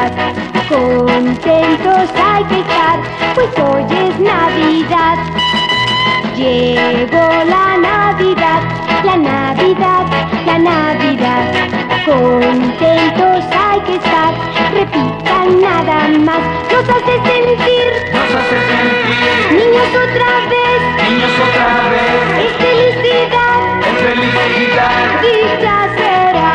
Contentos hay que estar, pues hoy es Navidad. Llegó la Navidad, la Navidad, la Navidad. Contentos hay que estar, repitan nada más. Nos hace sentir niños otra vez. Es felicidad, dicha será.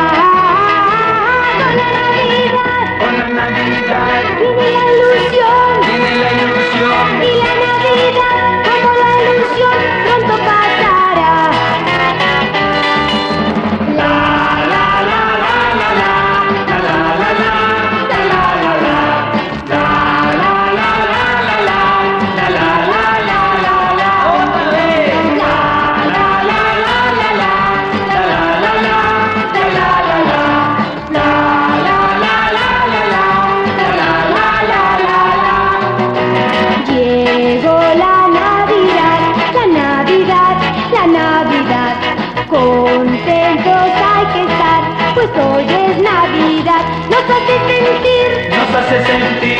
Con la Navidad viene la ilusión. Y la Navidad, como la ilusión, pronto pasará. La la la la la la, la la la la, la la la la, la la la la la, la la la la la, otra vez. La la la la la la, la la la la, la la la la, la la la la la, la la la la la. Llegó la Navidad, la Navidad, la Navidad. Contentos hay que estar, pues hoy es Navidad. Nos hace sentir